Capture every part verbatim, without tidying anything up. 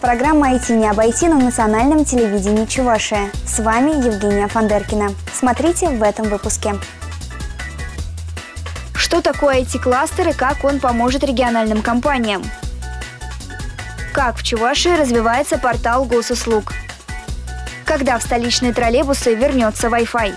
Программа «ай ти не обойти» на национальном телевидении Чувашия. С вами Евгения Фандеркина. Смотрите в этом выпуске. Что такое ай ти-кластер и как он поможет региональным компаниям? Как в Чувашии развивается портал госуслуг? Когда в столичные троллейбусы вернется Wi-Fi?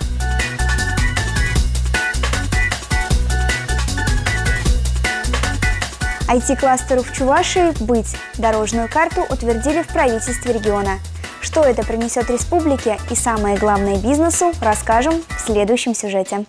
ай ти-кластеру в Чувашии быть. Дорожную карту утвердили в правительстве региона. Что это принесет республике и, самое главное, бизнесу, расскажем в следующем сюжете.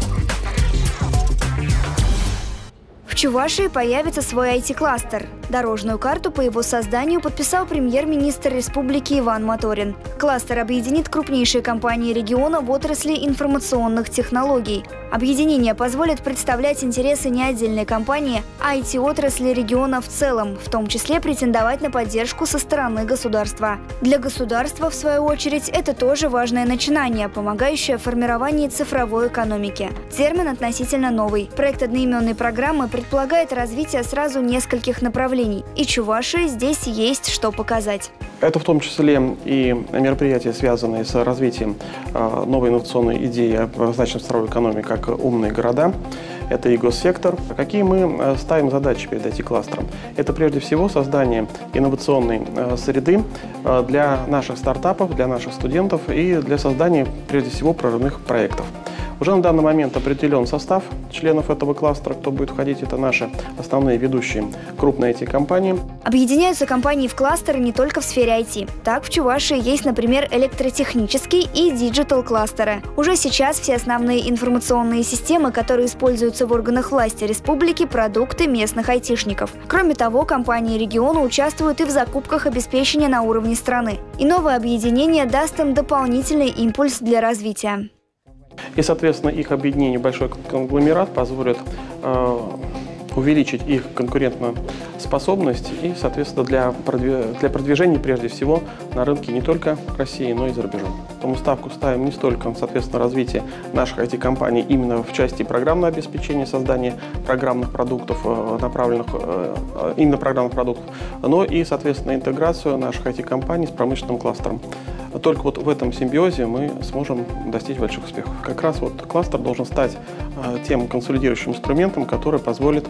В Чувашии появится свой ай ти-кластер. Дорожную карту по его созданию подписал премьер-министр республики Иван Моторин. Кластер объединит крупнейшие компании региона в отрасли информационных технологий. Объединение позволит представлять интересы не отдельной компании, а ай ти-отрасли региона в целом, в том числе претендовать на поддержку со стороны государства. Для государства, в свою очередь, это тоже важное начинание, помогающее в формировании цифровой экономики. Термин относительно новый. Проект одноименной программы предполагает развитие сразу нескольких направлений. И Чувашии здесь есть что показать. Это в том числе и мероприятия, связанные с развитием новой инновационной идеи, обозначенной в цифровой экономике, как умные города. Это и госсектор. Какие мы ставим задачи перед ай ти-кластером? Это прежде всего создание инновационной среды для наших стартапов, для наших студентов и для создания прежде всего прорывных проектов. Уже на данный момент определен состав членов этого кластера, кто будет входить. Это наши основные ведущие крупные ай ти-компании. Объединяются компании в кластеры не только в сфере ай ти. Так, в Чувашии есть, например, электротехнический и диджитал-кластеры. Уже сейчас все основные информационные системы, которые используются в органах власти республики, продукты местных айтишников. Кроме того, компании региона участвуют и в закупках обеспечения на уровне страны. И новое объединение даст им дополнительный импульс для развития. И, соответственно, их объединение в большой конгломерат позволит э, увеличить их конкурентную способность и, соответственно, для, продвиж... для продвижения прежде всего на рынке не только России, но и за рубежом. Поэтому ставку ставим не столько, соответственно, развитие наших ай ти-компаний именно в части программного обеспечения, создания программных продуктов, направленных именно программных продуктов, но и, соответственно, интеграцию наших ай ти-компаний с промышленным кластером. Только вот в этом симбиозе мы сможем достичь больших успехов. Как раз вот кластер должен стать э, тем консолидирующим инструментом, который позволит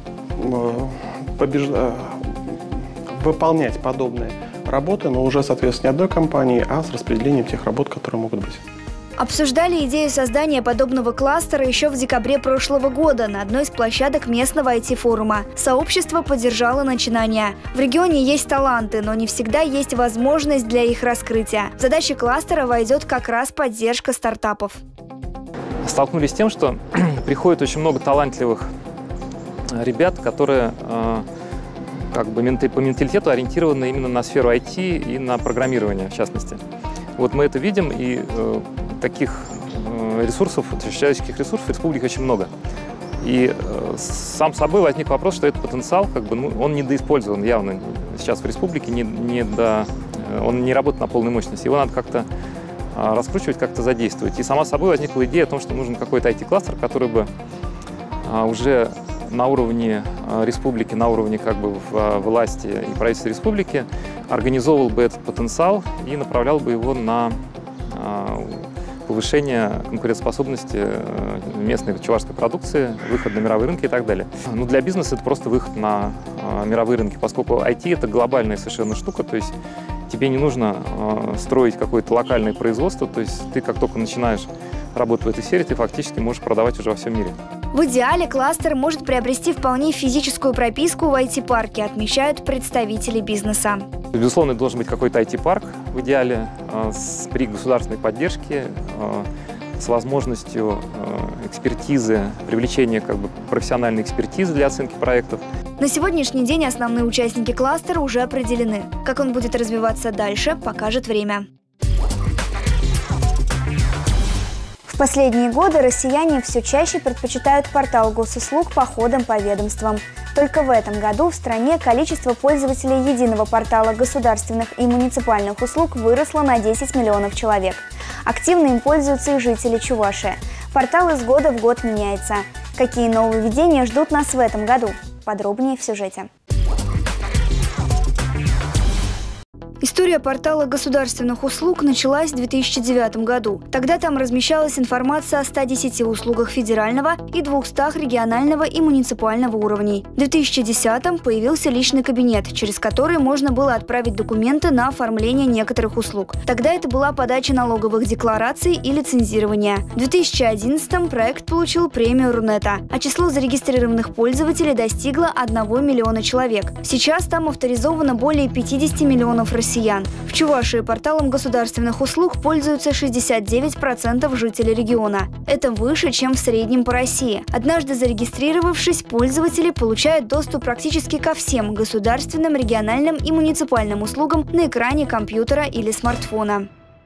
э, побеж... э, выполнять подобные работы, но уже, соответственно, не одной компании, а с распределением тех работ, которые могут быть. Обсуждали идею создания подобного кластера еще в декабре прошлого года на одной из площадок местного ай ти-форума. Сообщество поддержало начинание. В регионе есть таланты, но не всегда есть возможность для их раскрытия. В задачи кластера войдет как раз поддержка стартапов. Столкнулись с тем, что приходит очень много талантливых ребят, которые как бы по менталитету ориентированы именно на сферу ай ти и на программирование, в частности. Вот мы это видим, и э, таких э, ресурсов, человеческих ресурсов в республике очень много. И э, сам собой возник вопрос, что этот потенциал, как бы, ну, он недоиспользован явно сейчас в республике, не, не до, он не работает на полной мощности. Его надо как-то э, раскручивать, как-то задействовать. И сама собой возникла идея о том, что нужен какой-то ай ти-кластер, который бы э, уже на уровне э, республики, на уровне как бы в, э, власти и правительства республики организовывал бы этот потенциал и направлял бы его на э, повышение конкурентоспособности э, местной чувашской продукции, выход на мировые рынки и так далее. Но для бизнеса это просто выход на э, мировые рынки, поскольку ай ти – это глобальная совершенно штука, то есть тебе не нужно э, строить какое-то локальное производство, то есть ты как только начинаешь работать в этой сфере, ты фактически можешь продавать уже во всем мире. В идеале кластер может приобрести вполне физическую прописку в ай ти-парке, отмечают представители бизнеса. Безусловно, должен быть какой-то ай ти-парк в идеале с, при государственной поддержке, с возможностью экспертизы, привлечения как бы, профессиональной экспертизы для оценки проектов. На сегодняшний день основные участники кластера уже определены. Как он будет развиваться дальше, покажет время. В последние годы россияне все чаще предпочитают портал госуслуг походам по ведомствам. Только в этом году в стране количество пользователей единого портала государственных и муниципальных услуг выросло на десять миллионов человек. Активно им пользуются и жители Чувашии. Портал из года в год меняется. Какие нововведения ждут нас в этом году? Подробнее в сюжете. История портала государственных услуг началась в две тысячи девятом году. Тогда там размещалась информация о ста десяти услугах федерального и двухстах регионального и муниципального уровней. В две тысячи десятом появился личный кабинет, через который можно было отправить документы на оформление некоторых услуг. Тогда это была подача налоговых деклараций и лицензирование. В две тысячи одиннадцатом проект получил премию Рунета, а число зарегистрированных пользователей достигло одного миллиона человек. Сейчас там авторизовано более пятидесяти миллионов россиян. В Чувашии порталом государственных услуг пользуются шестьдесят девять процентов жителей региона. Это выше, чем в среднем по России. Однажды зарегистрировавшись, пользователи получают доступ практически ко всем государственным, региональным и муниципальным услугам на экране компьютера или смартфона.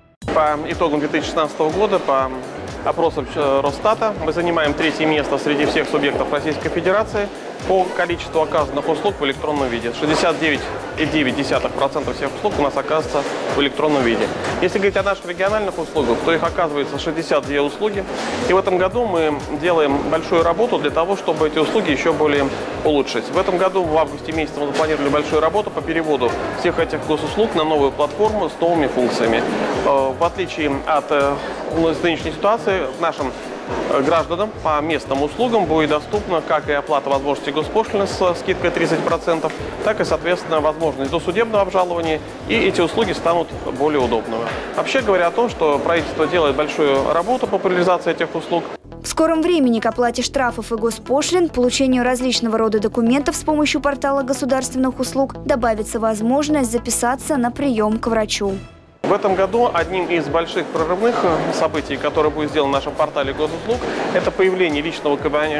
По итогам две тысячи шестнадцатого года, по опросам Росстата, мы занимаем третье место среди всех субъектов Российской Федерации по количеству оказанных услуг в электронном виде. шестьдесят девять и девять десятых процента всех услуг у нас оказывается в электронном виде. Если говорить о наших региональных услугах, то их оказывается шестьдесят две услуги. И в этом году мы делаем большую работу для того, чтобы эти услуги еще более улучшить. В этом году, в августе месяце, мы запланировали большую работу по переводу всех этих госуслуг на новую платформу с новыми функциями. В отличие от нынешней ситуации, нашим гражданам по местным услугам будет доступна как и оплата возможности госпошлины с скидкой тридцать процентов, так и, соответственно, возможность досудебного обжалования, и эти услуги станут более удобными. Вообще говоря о том, что правительство делает большую работу по популяризации этих услуг. В скором времени к оплате штрафов и госпошлин, получению различного рода документов с помощью портала государственных услуг добавится возможность записаться на прием к врачу. В этом году одним из больших прорывных событий, которое будет сделано на нашем портале госуслуг, это появление личного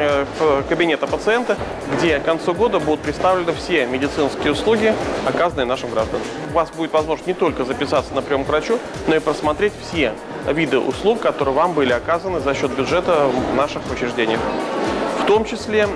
кабинета пациента, где к концу года будут представлены все медицинские услуги, оказанные нашим гражданам. У вас будет возможность не только записаться на прием к врачу, но и просмотреть все виды услуг, которые вам были оказаны за счет бюджета в наших учреждениях. В том числе,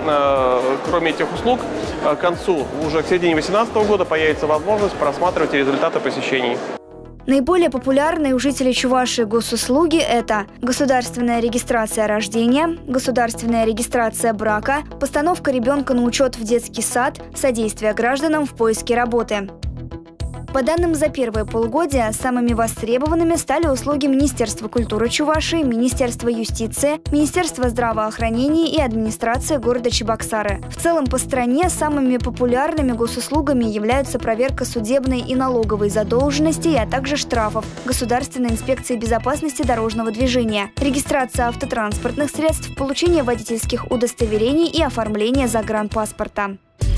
кроме этих услуг, к концу, уже к середине две тысячи восемнадцатого года появится возможность просматривать результаты посещений. Наиболее популярные у жителей Чувашии госуслуги – это государственная регистрация рождения, государственная регистрация брака, постановка ребенка на учет в детский сад, содействие гражданам в поиске работы. По данным за первые полгодия, самыми востребованными стали услуги Министерства культуры Чувашии, Министерства юстиции, Министерства здравоохранения и администрации города Чебоксары. В целом по стране самыми популярными госуслугами являются проверка судебной и налоговой задолженности, а также штрафов, Государственной инспекции безопасности дорожного движения, регистрация автотранспортных средств, получение водительских удостоверений и оформление загранпаспорта.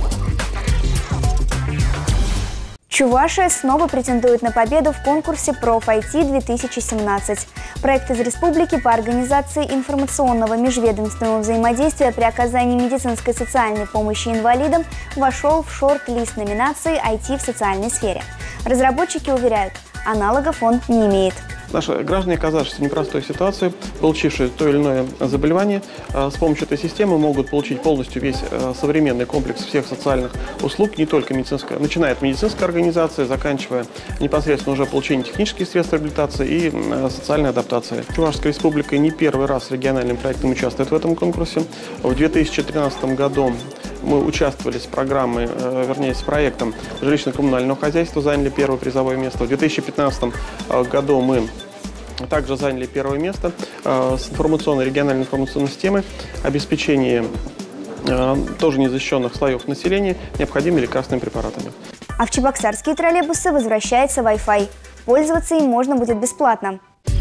Чувашия снова претендует на победу в конкурсе «Проф.ай ти две тысячи семнадцать». Проект из республики по организации информационного межведомственного взаимодействия при оказании медицинской и социальной помощи инвалидам вошел в шорт-лист номинации «ай ти в социальной сфере». Разработчики уверяют, аналогов он не имеет. Наши граждане, оказавшись в непростой ситуации, получившие то или иное заболевание, с помощью этой системы могут получить полностью весь современный комплекс всех социальных услуг, не только медицинская, начиная от медицинской организации, заканчивая непосредственно уже получением технических средств реабилитации и социальной адаптации. Чувашская республика не первый раз региональным проектом участвует в этом конкурсе. В две тысячи тринадцатом году мы участвовали с программой, вернее, с проектом жилищно-коммунального хозяйства, заняли первое призовое место. В две тысячи пятнадцатом году мы также заняли первое место с информационной, региональной информационной системой, обеспечение тоже незащищенных слоев населения необходимыми лекарственными препаратами. А в чебоксарские троллейбусы возвращается Wi-Fi. Пользоваться им можно будет бесплатно.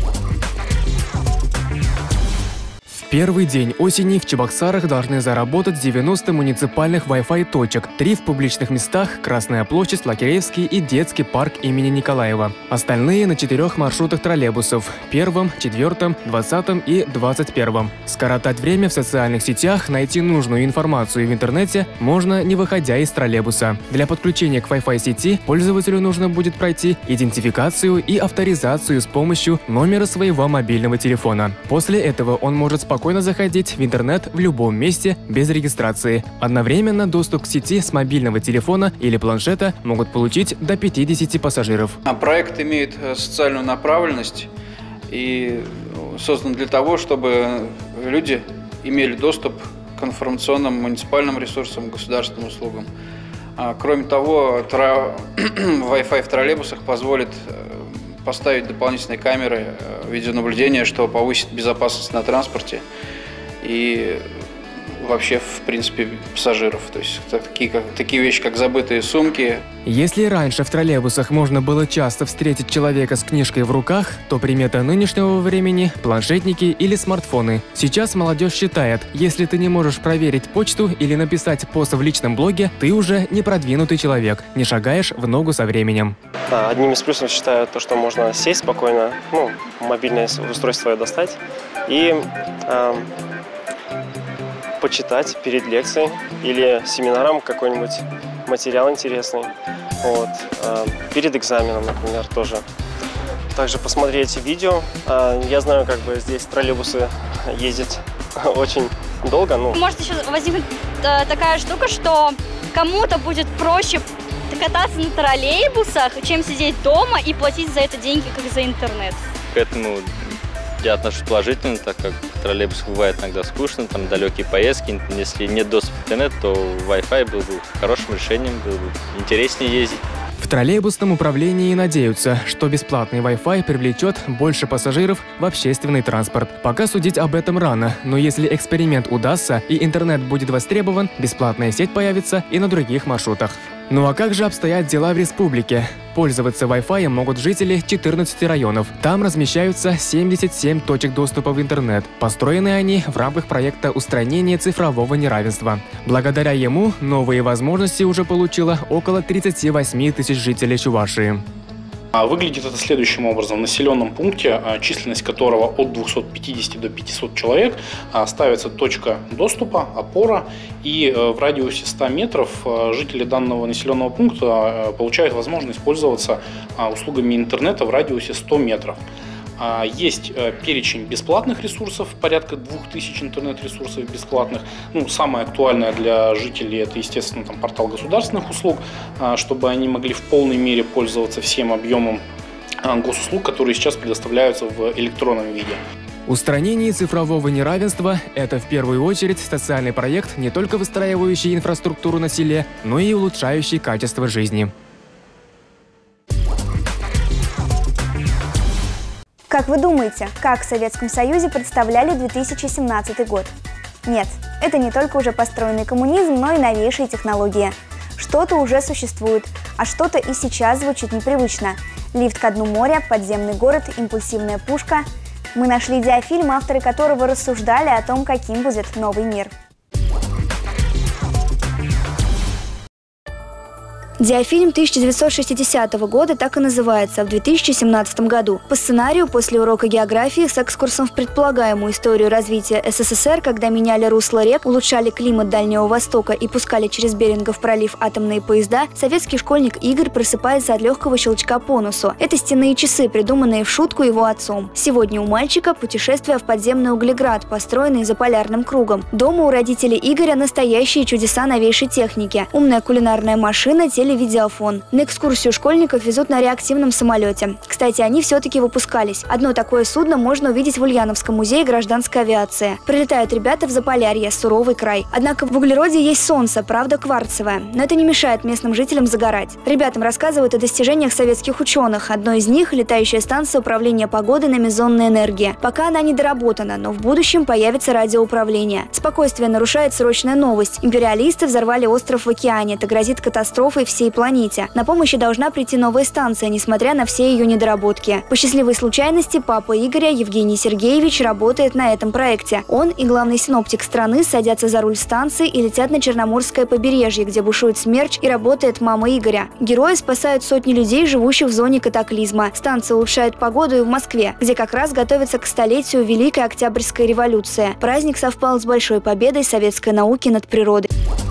Первый день осени в Чебоксарах должны заработать девяносто муниципальных Wi-Fi точек, три в публичных местах – Красная площадь, Лакеревский и детский парк имени Николаева. Остальные на четырех маршрутах троллейбусов – первом, четвертом, двадцатом и двадцать первом. Скоротать время в социальных сетях, найти нужную информацию в интернете можно, не выходя из троллейбуса. Для подключения к Wi-Fi сети пользователю нужно будет пройти идентификацию и авторизацию с помощью номера своего мобильного телефона. После этого он может спокойно спокойно заходить в интернет в любом месте без регистрации. Одновременно доступ к сети с мобильного телефона или планшета могут получить до пятидесяти пассажиров. Проект имеет социальную направленность и создан для того, чтобы люди имели доступ к информационным муниципальным ресурсам, государственным услугам. Кроме того, Wi-Fi в троллейбусах позволит поставить дополнительные камеры видеонаблюдения, что повысит безопасность на транспорте и вообще, в принципе, пассажиров. То есть такие, как, такие вещи, как забытые сумки. Если раньше в троллейбусах можно было часто встретить человека с книжкой в руках, то примета нынешнего времени – планшетники или смартфоны. Сейчас молодежь считает, если ты не можешь проверить почту или написать пост в личном блоге, ты уже не продвинутый человек, не шагаешь в ногу со временем. Да, одним из плюсов считаю то, что можно сесть спокойно, ну, мобильное устройство достать и э, почитать перед лекцией или семинаром какой-нибудь материал интересный. Вот. Э, перед экзаменом, например, тоже. Также посмотреть видео. Э, я знаю, как бы здесь троллейбусы ездят очень долго. Ну. Может еще возникнуть э, такая штука, что кому-то будет проще кататься на троллейбусах, чем сидеть дома и платить за это деньги, как за интернет. К этому я отношусь положительно, так как троллейбус бывает иногда скучно, там далекие поездки, если нет доступа к интернету, то Wi-Fi был бы хорошим решением, было бы интереснее ездить. В троллейбусном управлении надеются, что бесплатный Wi-Fi привлечет больше пассажиров в общественный транспорт. Пока судить об этом рано, но если эксперимент удастся и интернет будет востребован, бесплатная сеть появится и на других маршрутах. Ну а как же обстоят дела в республике? Пользоваться Wi-Fi могут жители четырнадцати районов. Там размещаются семьдесят семь точек доступа в интернет. Построены они в рамках проекта устранения цифрового неравенства. Благодаря ему новые возможности уже получило около тридцати восьми тысяч жителей Чувашии. Выглядит это следующим образом. В населенном пункте, численность которого от двухсот пятидесяти до пятисот человек, ставится точка доступа, опора, и в радиусе ста метров жители данного населенного пункта получают возможность пользоваться услугами интернета в радиусе ста метров. Есть перечень бесплатных ресурсов, порядка двух тысяч интернет-ресурсов бесплатных. Ну, самое актуальное для жителей – это, естественно, там, портал государственных услуг, чтобы они могли в полной мере пользоваться всем объемом госуслуг, которые сейчас предоставляются в электронном виде. Устранение цифрового неравенства – это в первую очередь социальный проект, не только выстраивающий инфраструктуру на селе, но и улучшающий качество жизни. Как вы думаете, как в Советском Союзе представляли две тысячи семнадцатый год? Нет, это не только уже построенный коммунизм, но и новейшие технологии. Что-то уже существует, а что-то и сейчас звучит непривычно. Лифт ко дну моря, подземный город, импульсивная пушка. Мы нашли диафильм, авторы которого рассуждали о том, каким будет новый мир. Диафильм тысяча девятьсот шестидесятого года так и называется, в две тысячи семнадцатом году. По сценарию, после урока географии с экскурсом в предполагаемую историю развития СССР, когда меняли русло рек, улучшали климат Дальнего Востока и пускали через Берингов пролив атомные поезда, советский школьник Игорь просыпается от легкого щелчка по носу. Это стенные часы, придуманные в шутку его отцом. Сегодня у мальчика путешествие в подземный углеград, построенный за полярным кругом. Дома у родителей Игоря настоящие чудеса новейшей техники. Умная кулинарная машина, телевизор, видеофон. На экскурсию школьников везут на реактивном самолете. Кстати, они все-таки выпускались. Одно такое судно можно увидеть в Ульяновском музее гражданской авиации. Прилетают ребята в Заполярье, суровый край. Однако в углероде есть солнце, правда кварцевое. Но это не мешает местным жителям загорать. Ребятам рассказывают о достижениях советских ученых. Одно из них – летающая станция управления погодой на мезонной энергии. Пока она не доработана, но в будущем появится радиоуправление. Спокойствие нарушает срочная новость. Империалисты взорвали остров в океане. Это грозит катастрофой всей планете. На помощь должна прийти новая станция, несмотря на все ее недоработки. По счастливой случайности папа Игоря, Евгений Сергеевич, работает на этом проекте. Он и главный синоптик страны садятся за руль станции и летят на Черноморское побережье, где бушует смерч, и работает мама Игоря. Герои спасают сотни людей, живущих в зоне катаклизма. Станция улучшает погоду и в Москве, где как раз готовится к столетию Великой Октябрьской революции. Праздник совпал с большой победой советской науки над природой.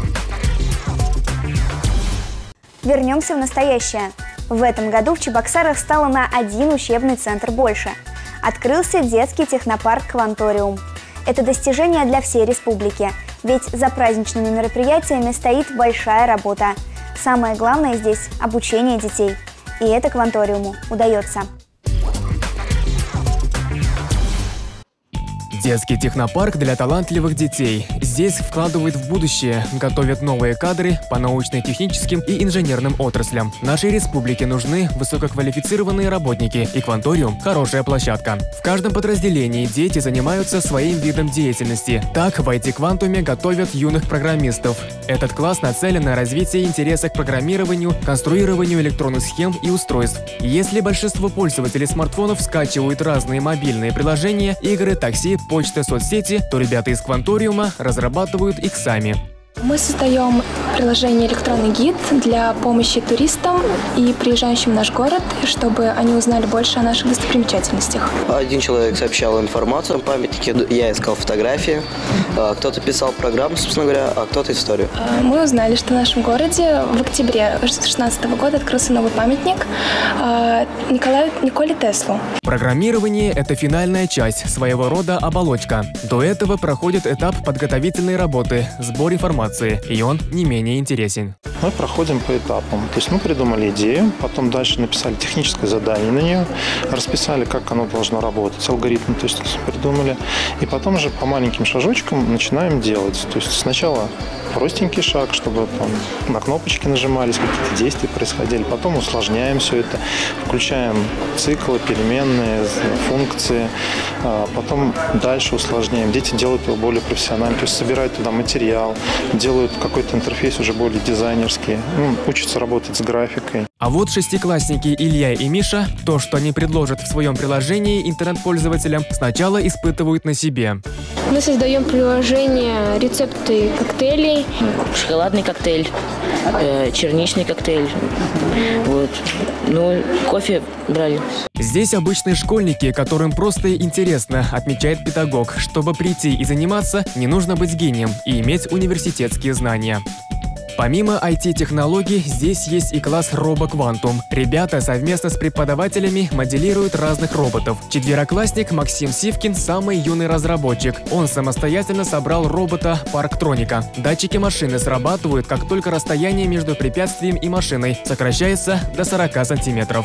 Вернемся в настоящее. В этом году в Чебоксарах стало на один учебный центр больше. Открылся детский технопарк «Кванториум». Это достижение для всей республики, ведь за праздничными мероприятиями стоит большая работа. Самое главное здесь – обучение детей. И это «Кванториуму» удается. Детский технопарк для талантливых детей. Здесь вкладывают в будущее, готовят новые кадры по научно-техническим и инженерным отраслям. Нашей республике нужны высококвалифицированные работники, и Кванториум – хорошая площадка. В каждом подразделении дети занимаются своим видом деятельности. Так, в ай ти-квантуме готовят юных программистов. Этот класс нацелен на развитие интереса к программированию, конструированию электронных схем и устройств. Если большинство пользователей смартфонов скачивают разные мобильные приложения, игры, такси, почта, соцсети, то ребята из Кванториума разрабатывают их сами. Мы создаем приложение «Электронный гид» для помощи туристам и приезжающим в наш город, чтобы они узнали больше о наших достопримечательностях. Один человек сообщал информацию о памятнике, я искал фотографии, кто-то писал программу, собственно говоря, а кто-то историю. Мы узнали, что в нашем городе в октябре две тысячи шестнадцатого года открылся новый памятник Николаю, Николе Теслу. Программирование – это финальная часть, своего рода оболочка. До этого проходит этап подготовительной работы, сбор информации, и он не менее интересен. Мы проходим по этапам. То есть мы придумали идею, потом дальше написали техническое задание на нее, расписали, как оно должно работать, алгоритм, то есть придумали. И потом уже по маленьким шажочкам начинаем делать. То есть сначала простенький шаг, чтобы там на кнопочки нажимались, какие-то действия происходили. Потом усложняем все это, включаем циклы, переменные, функции. Потом дальше усложняем. Дети делают его более профессионально, то есть собирают туда материал, делают какой-то интерфейс уже более дизайнерский, ну, учатся работать с графикой. А вот шестиклассники Илья и Миша то, что они предложат в своем приложении интернет-пользователям, сначала испытывают на себе. Мы создаем приложение рецепты коктейлей. Шоколадный коктейль, э, черничный коктейль, вот. Ну, кофе брали. Здесь обычные школьники, которым просто интересно, отмечает педагог. Чтобы прийти и заниматься, не нужно быть гением и иметь университетские знания. Помимо ай ти-технологий, здесь есть и класс RoboQuantum. Ребята совместно с преподавателями моделируют разных роботов. Четвероклассник Максим Сивкин – самый юный разработчик. Он самостоятельно собрал робота Парктроника. Датчики машины срабатывают, как только расстояние между препятствием и машиной сокращается до сорока сантиметров.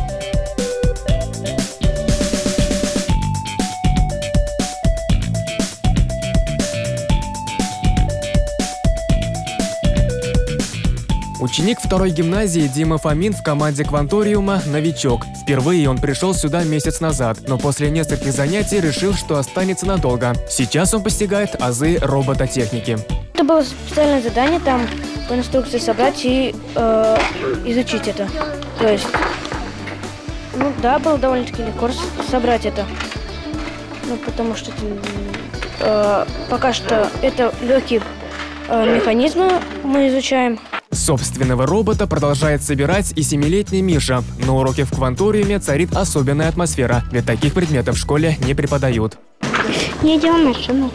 Ученик второй гимназии Дима Фомин в команде Кванториума – новичок. Впервые он пришел сюда месяц назад, но после нескольких занятий решил, что останется надолго. Сейчас он постигает азы робототехники. Это было специальное задание, там по инструкции собрать и э, изучить это. То есть, ну да, было довольно-таки легко собрать это. Ну, потому что э, пока что это легкие э, механизмы мы изучаем. Собственного робота продолжает собирать и семилетний Миша. На уроке в Кванториуме царит особенная атмосфера, ведь таких предметов в школе не преподают. Я делаю машину.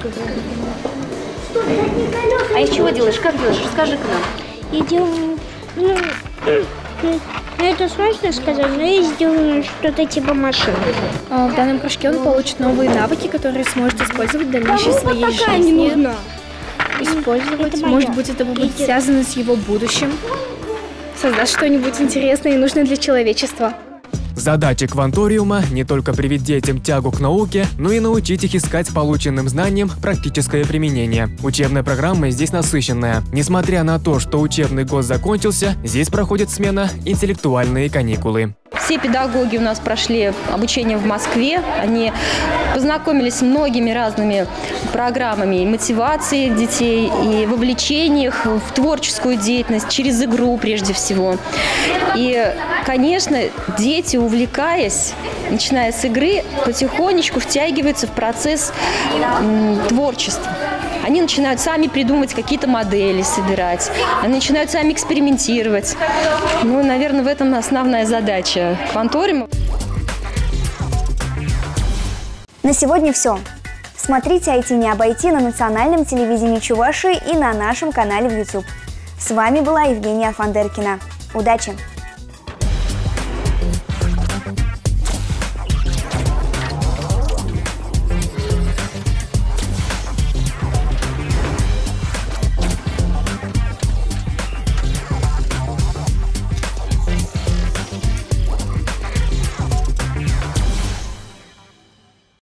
А из чего делаешь? Как делаешь? Расскажи-ка нам. Я делаю... Ну, ну, это сложно сказать, но я сделаю что-то типа машины. В данном кружке он получит новые навыки, которые сможет использовать в дальнейшей своей пока жизни. Не нужна. Использовать. Это Может быть, это будет связано с его будущим. Создать что-нибудь интересное и нужное для человечества. Задача Кванториума – не только привить детям тягу к науке, но и научить их искать полученным знаниям практическое применение. Учебная программа здесь насыщенная. Несмотря на то, что учебный год закончился, здесь проходит смена «Интеллектуальные каникулы». Все педагоги у нас прошли обучение в Москве. Они познакомились с многими разными программами и мотивации детей, и вовлечения их в творческую деятельность через игру прежде всего. И, конечно, дети, увлекаясь, начиная с игры, потихонечку втягиваются в процесс м, творчества. Они начинают сами придумывать какие-то модели, собирать. Они начинают сами экспериментировать. Ну, наверное, в этом основная задача Кванториума. На сегодня все. Смотрите ай ти не обойти на национальном телевидении Чувашии и на нашем канале в ютуб. С вами была Евгения Фандеркина. Удачи!